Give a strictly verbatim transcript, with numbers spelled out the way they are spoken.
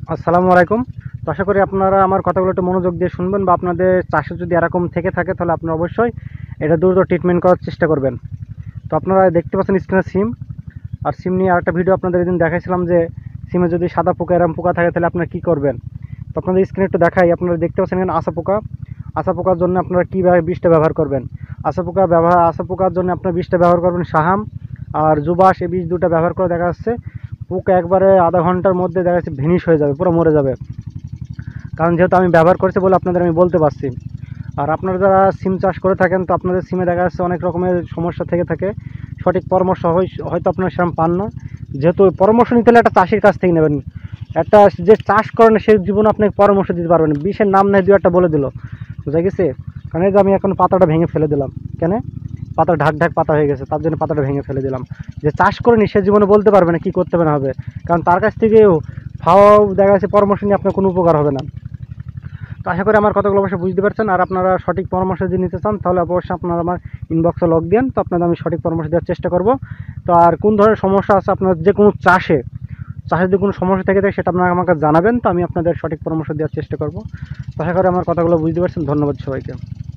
আসসালামু আলাইকুম। তো আশা করি আপনারা আমার কথাগুলো একটু মনোযোগ দিয়ে শুনবেন, বা আপনাদের চাষে যদি এরকম থেকে থাকে তাহলে আপনারা অবশ্যই এটা দ্রুত ট্রিটমেন্ট করার চেষ্টা করবেন। তো আপনারা দেখতে পাচ্ছেন স্ক্রিনে সিম, আর সিম নিয়ে আরেকটা ভিডিও আপনাদের এদিন দেখাইছিলাম যে সিমে যদি সাদা পোকা এরকম পোকা থাকে তাহলে আপনারা কী করবেন। তো আপনাদের স্ক্রিনে একটু দেখাই, আপনারা দেখতে পাচ্ছেন এখানে আসা পোকা। আসা পোকার জন্য আপনারা কীভাবে বিষটা ব্যবহার করবেন। আসা পোকা ব্যবহার আসা পোকার জন্য আপনার বিষটা ব্যবহার করবেন সাহাম আর জুবাস, এই বীজ দুটো ব্যবহার করে দেখা যাচ্ছে পোকা একবারে আধা ঘন্টার মধ্যে দেখা যাচ্ছে ভিনিশ হয়ে যাবে, পুরো মরে যাবে। কারণ যেহেতু আমি ব্যবহার করছি বলে আপনাদের আমি বলতে পারছি। আর আপনারা যারা সিম চাষ করে থাকেন, তো আপনাদের সিমে দেখা যাচ্ছে অনেক রকমের সমস্যা থেকে থাকে, সঠিক পরামর্শ হয়তো আপনারা সেরকম পান না। যেহেতু পরামর্শ নিতে হলে একটা চাষির কাছ থেকে নেবেন, একটা যে চাষ করেন সে জীবনে আপনাকে পরামর্শ দিতে পারবেন। বিষের নাম নেই, দু একটা বলে দিল, বুঝা গেছে। কারণ এই যে আমি এখন পাতাটা ভেঙে ফেলে দিলাম, কেন পাতা ঢাক ঢাক পাতা হয়ে গেছে, তার জন্য পাতাটা ভেঙে ফেলে দিলাম। যে চাষ করেনি সে জীবনে বলতে পারবে না কী করতে না হবে, কারণ তার কাছ থেকেও ফাওয়া দেখা যাচ্ছে পরামর্শ নিয়ে আপনার কোনো উপকার হবে না। তো আশা করি আমার কথাগুলো অবশ্যই বুঝতে পারছেন। আর আপনারা সঠিক পরামর্শ যদি নিতে চান তাহলে অবশ্যই আপনারা আমার ইনবক্সে লগ দেন, তো আপনাদের আমি সঠিক পরামর্শ দেওয়ার চেষ্টা করব। তো আর কোন ধরনের সমস্যা আছে আপনার যে কোনো চাষে চাষে যদি কোনো সমস্যা থেকে থাকে সেটা আপনারা আমাকে জানাবেন, তো আমি আপনাদের সঠিক পরামর্শ দেওয়ার চেষ্টা করব। তো আশা করি আমার কথাগুলো বুঝতে পারছেন। ধন্যবাদ সবাইকে।